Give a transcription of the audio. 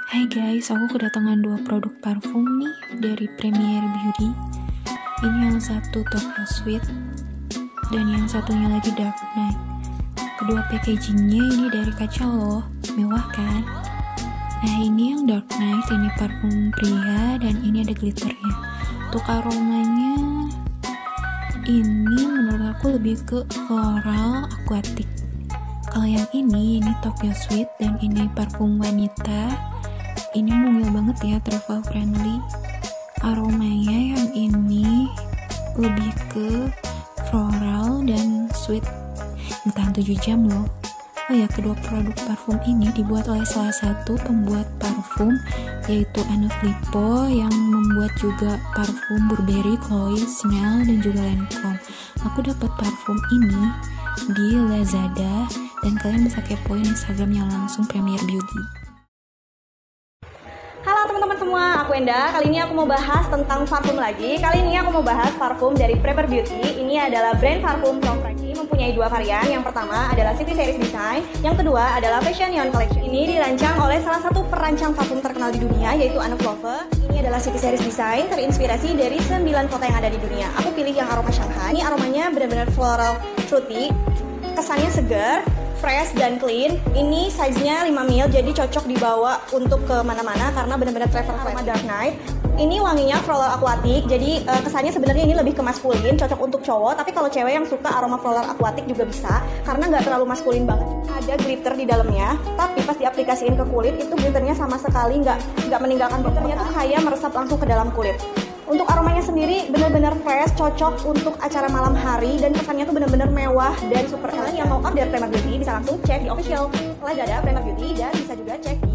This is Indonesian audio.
Hai guys, aku kedatangan 2 produk parfum nih dari Premier Beauty. Ini yang satu Tokyo Sweet dan yang satunya lagi Dark Knight. Kedua packagingnya ini dari kaca loh, mewah kan? Nah ini yang Dark Knight, ini parfum pria dan ini ada glitternya. Untuk aromanya ini menurut aku lebih ke floral aquatic. Kalau yang ini Tokyo Sweet dan ini parfum wanita. Ini mungil banget ya, travel friendly. Aromanya yang ini lebih ke floral dan sweet. Bertahan 7 jam loh. Oh ya, kedua produk parfum ini dibuat oleh salah satu pembuat parfum, yaitu Anne Filippo, yang membuat juga parfum Burberry, Chloe, Chanel, dan juga Lancome. Aku dapat parfum ini di Lazada dan kalian bisa kepoin Instagramnya langsung Premier Beauty. Halo teman-teman semua, aku Enda. Kali ini aku mau bahas tentang parfum lagi. Kali ini aku mau bahas parfum dari Premier Beauty. Ini adalah brand parfum from France. Mempunyai 2 varian. Yang pertama adalah City Series Design. Yang kedua adalah Fashion Neon Collection. Ini dirancang oleh salah satu perancang parfum terkenal di dunia, yaitu Anne Filippo. Ini adalah City Series Design, terinspirasi dari 9 kota yang ada di dunia. Aku pilih yang aroma Shanghai. Ini aromanya benar-benar floral fruity. Kesannya segar, fresh dan clean. Ini size-nya 5 ml, jadi cocok dibawa untuk ke mana-mana karena benar-benar travel friendly. Dark Knight. Ini wanginya floral aquatic, jadi kesannya sebenarnya ini lebih ke maskulin, cocok untuk cowok. Tapi kalau cewek yang suka aroma floral aquatic juga bisa, karena nggak terlalu maskulin banget. Ada glitter di dalamnya, tapi pas diaplikasiin ke kulit itu glitternya sama sekali nggak meninggalkan glitternya tuh kayak meresap langsung ke dalam kulit. Untuk aromanya sendiri benar-benar fresh, cocok untuk acara malam hari, dan kesannya tuh benar-benar mewah dan super elegan. Yang mau order Premier Beauty bisa langsung cek di official Lazada Premier Beauty dan bisa juga cek di